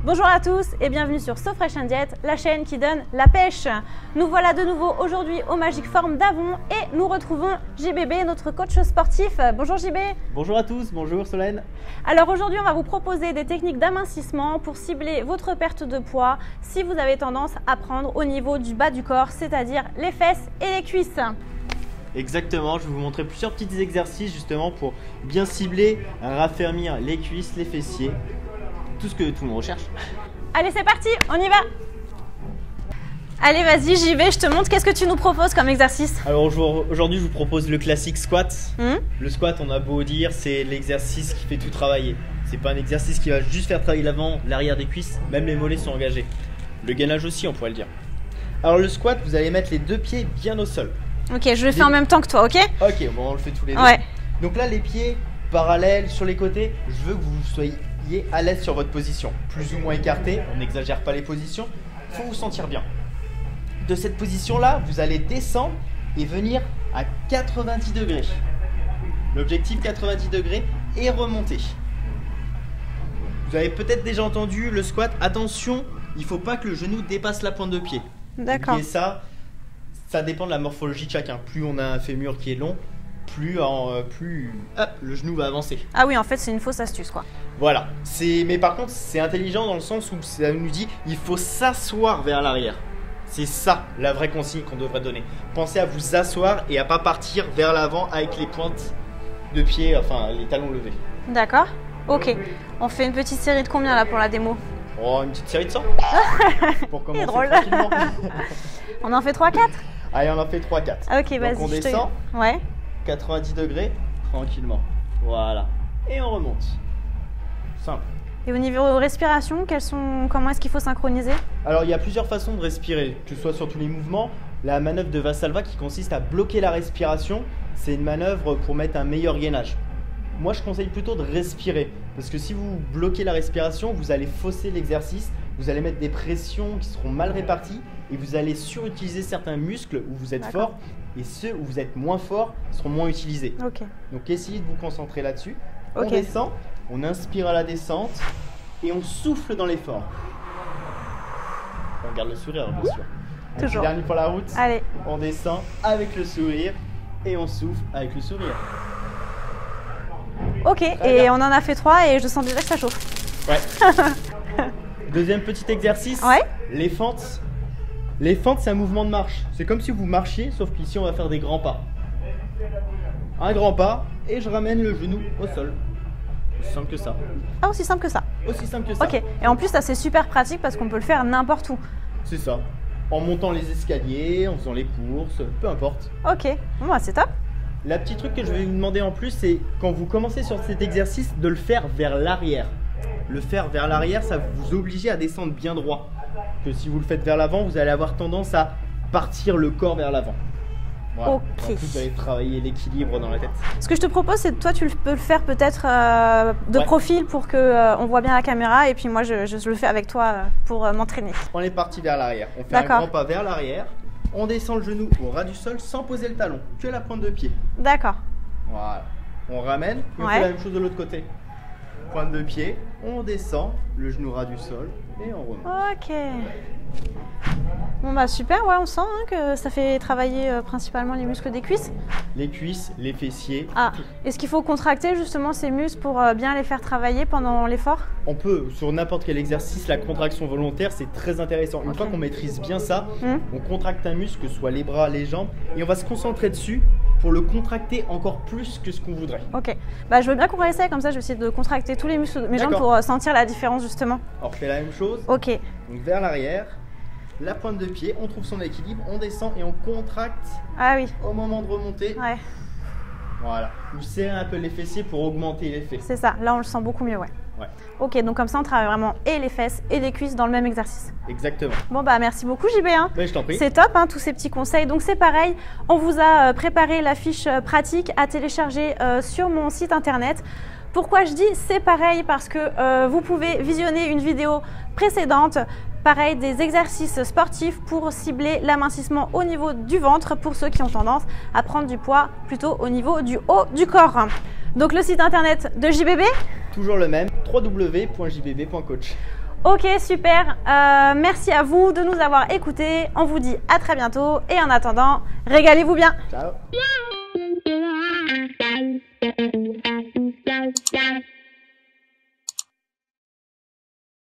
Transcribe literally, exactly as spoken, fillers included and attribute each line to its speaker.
Speaker 1: Bonjour à tous et bienvenue sur So Fresh and Diet, la chaîne qui donne la pêche. Nous voilà de nouveau aujourd'hui au Magic Form d'Avon et nous retrouvons J B B, notre coach sportif. Bonjour J B.
Speaker 2: Bonjour à tous, bonjour Solène.
Speaker 1: Alors aujourd'hui on va vous proposer des techniques d'amincissement pour cibler votre perte de poids si vous avez tendance à prendre au niveau du bas du corps, c'est-à-dire les fesses et les cuisses.
Speaker 2: Exactement, je vais vous montrer plusieurs petits exercices justement pour bien cibler, raffermir les cuisses, les fessiers. Tout ce que tout le monde recherche.
Speaker 1: Allez, c'est parti, on y va. Allez, vas-y, j'y vais, je te montre. Qu'est-ce que tu nous proposes comme exercice?
Speaker 2: Alors aujourd'hui, je vous propose le classique squat.
Speaker 1: Mmh.
Speaker 2: Le squat, on a beau dire, c'est l'exercice qui fait tout travailler. C'est pas un exercice qui va juste faire travailler l'avant, l'arrière des cuisses, même les mollets sont engagés. Le gainage aussi, on pourrait le dire. Alors le squat, vous allez mettre les deux pieds bien au sol.
Speaker 1: Ok, je le fais
Speaker 2: les...
Speaker 1: en même temps que toi, ok?
Speaker 2: Ok, bon, on le fait tous les deux.
Speaker 1: Ouais.
Speaker 2: Donc là, les pieds parallèles sur les côtés, je veux que vous soyez à l'aise sur votre position, plus ou moins écarté, on n'exagère pas les positions, il faut vous sentir bien. De cette position là, vous allez descendre et venir à quatre-vingt-dix degrés. L'objectif quatre-vingt-dix degrés et remonter. Vous avez peut-être déjà entendu le squat, attention, il ne faut pas que le genou dépasse la pointe de pied.
Speaker 1: D'accord.
Speaker 2: Et ça, ça dépend de la morphologie de chacun. Plus on a un fémur qui est long, plus, en, euh, plus hop, le genou va avancer.
Speaker 1: Ah oui, en fait, c'est une fausse astuce, quoi.
Speaker 2: Voilà, mais par contre, c'est intelligent dans le sens où ça nous dit il faut s'asseoir vers l'arrière. C'est ça la vraie consigne qu'on devrait donner. Pensez à vous asseoir et à pas partir vers l'avant avec les pointes de pied, enfin les talons levés.
Speaker 1: D'accord. Ok. On fait une petite série de combien là pour la démo?
Speaker 2: Oh, une petite série de cent pour commencer
Speaker 1: drôle.
Speaker 2: tranquillement.
Speaker 1: On en fait trois quatre?
Speaker 2: Allez, on en fait trois quatre.
Speaker 1: Ok, vas-y.
Speaker 2: On
Speaker 1: je
Speaker 2: descend.
Speaker 1: Te... Ouais.
Speaker 2: quatre-vingt-dix degrés, tranquillement. Voilà. Et on remonte. Simple.
Speaker 1: Et au niveau respiration, quelles sont... comment est-ce qu'il faut synchroniser?
Speaker 2: Alors, il y a plusieurs façons de respirer, que ce soit sur tous les mouvements. La manœuvre de Valsalva qui consiste à bloquer la respiration, c'est une manœuvre pour mettre un meilleur gainage. Moi, je conseille plutôt de respirer, parce que si vous bloquez la respiration, vous allez fausser l'exercice, vous allez mettre des pressions qui seront mal réparties et vous allez surutiliser certains muscles où vous êtes fort et ceux où vous êtes moins fort seront moins utilisés.
Speaker 1: Ok.
Speaker 2: Donc, essayez de vous concentrer là-dessus.
Speaker 1: Ok.
Speaker 2: On descend, on inspire à la descente et on souffle dans l'effort. On garde le sourire, bien sûr. Un petit
Speaker 1: Toujours.
Speaker 2: dernier pour la route.
Speaker 1: Allez.
Speaker 2: On descend avec le sourire et on souffle avec le sourire.
Speaker 1: Ok,
Speaker 2: Très
Speaker 1: et
Speaker 2: bien.
Speaker 1: on en a fait trois et je sens déjà que ça chauffe.
Speaker 2: Ouais. Deuxième petit exercice.
Speaker 1: Ouais.
Speaker 2: Les fentes. Les fentes, c'est un mouvement de marche. C'est comme si vous marchiez, sauf qu'ici, on va faire des grands pas. Un grand pas et je ramène le genou au sol. Aussi simple que ça.
Speaker 1: Ah, aussi simple que ça.
Speaker 2: Aussi simple que ça.
Speaker 1: Ok, et en plus ça c'est super pratique parce qu'on peut le faire n'importe où.
Speaker 2: C'est ça. En montant les escaliers, en faisant les courses, peu importe.
Speaker 1: Ok, bon bah c'est top.
Speaker 2: La petite truc que je vais vous demander en plus, c'est quand vous commencez sur cet exercice, de le faire vers l'arrière. Le faire vers l'arrière, ça vous oblige à descendre bien droit. Que si vous le faites vers l'avant, vous allez avoir tendance à partir le corps vers l'avant. Voilà.
Speaker 1: Ok.
Speaker 2: En plus, vous allez travailler l'équilibre dans la tête.
Speaker 1: Ce que je te propose, c'est que toi tu peux le faire peut-être euh, de
Speaker 2: Ouais.
Speaker 1: profil pour que euh, on voit bien la caméra et puis moi je, je le fais avec toi euh, pour euh, m'entraîner.
Speaker 2: On est parti vers l'arrière. On fait un
Speaker 1: D'accord.
Speaker 2: grand pas vers l'arrière. On descend le genou au ras du sol sans poser le talon, que la pointe de pied.
Speaker 1: D'accord.
Speaker 2: Voilà. On ramène et on
Speaker 1: Ouais.
Speaker 2: fait la même chose de l'autre côté. Pointe de pied, on descend, le genou ras du sol et on remonte.
Speaker 1: Ok. Bon bah super, ouais on sent hein, que ça fait travailler euh, principalement les muscles des cuisses.
Speaker 2: Les cuisses, les fessiers.
Speaker 1: Ah, est-ce qu'il faut contracter justement ces muscles pour euh, bien les faire travailler pendant l'effort?
Speaker 2: On peut, sur n'importe quel exercice, la contraction volontaire, c'est très intéressant. Une
Speaker 1: Ok.
Speaker 2: fois qu'on maîtrise bien ça,
Speaker 1: Hmm.
Speaker 2: on contracte un muscle, que ce soit les bras, les jambes, et on va se concentrer dessus pour le contracter encore plus que ce qu'on voudrait.
Speaker 1: Ok, bah je veux bien qu'on réessaye comme ça, je vais essayer de contracter tous les muscles de mes jambes
Speaker 2: D'accord.
Speaker 1: pour euh, sentir la différence justement.
Speaker 2: Alors, on fait la même chose,
Speaker 1: Ok,
Speaker 2: donc vers l'arrière, la pointe de pied, on trouve son équilibre, on descend et on contracte
Speaker 1: ah oui,
Speaker 2: au moment de remonter.
Speaker 1: ouais,
Speaker 2: Voilà, vous serrez un peu les fessiers pour augmenter l'effet.
Speaker 1: c'est ça, là on le sent beaucoup mieux, ouais.
Speaker 2: Ouais,
Speaker 1: Ok, donc comme ça on travaille vraiment et les fesses et les cuisses dans le même exercice.
Speaker 2: exactement.
Speaker 1: Bon bah merci beaucoup J B. Hein.
Speaker 2: Ben, je t'en prie.
Speaker 1: C'est top hein, tous ces petits conseils. Donc c'est pareil, on vous a euh, préparé la fiche euh, pratique à télécharger euh, sur mon site internet. Pourquoi je dis c'est pareil? Parce que euh, vous pouvez visionner une vidéo précédente, pareil des exercices sportifs pour cibler l'amincissement au niveau du ventre pour ceux qui ont tendance à prendre du poids plutôt au niveau du haut du corps. Donc le site internet de J B B,
Speaker 2: Toujours le même, w w w point j b b point coach.
Speaker 1: Ok, super. Euh, merci à vous de nous avoir écoutés. On vous dit à très bientôt. Et en attendant, régalez-vous bien.
Speaker 2: Ciao.